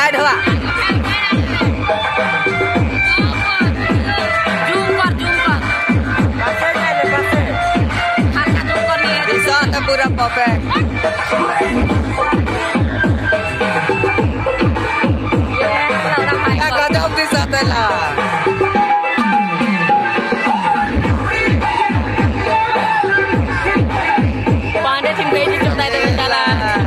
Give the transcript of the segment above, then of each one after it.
side हुआ पूरा perfect गजब दिसत है पांडे सिंह बेजी चलता है चला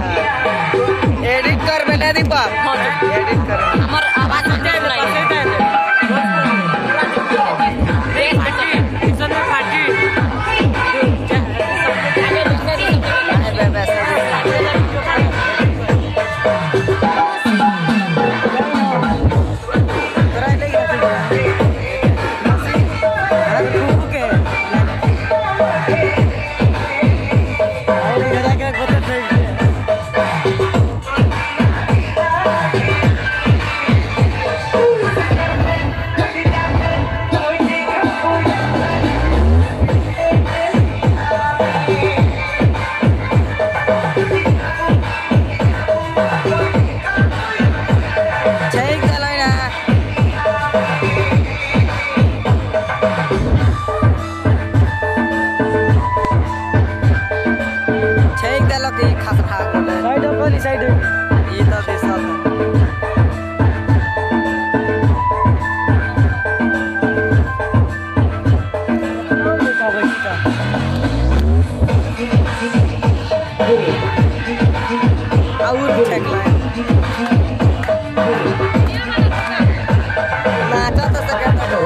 एडिट कर बेले दीपा एडिट कर हमार आवाज सुनते हैं साइड ये तो देसा और चेक लाइन नाचा तो सकता है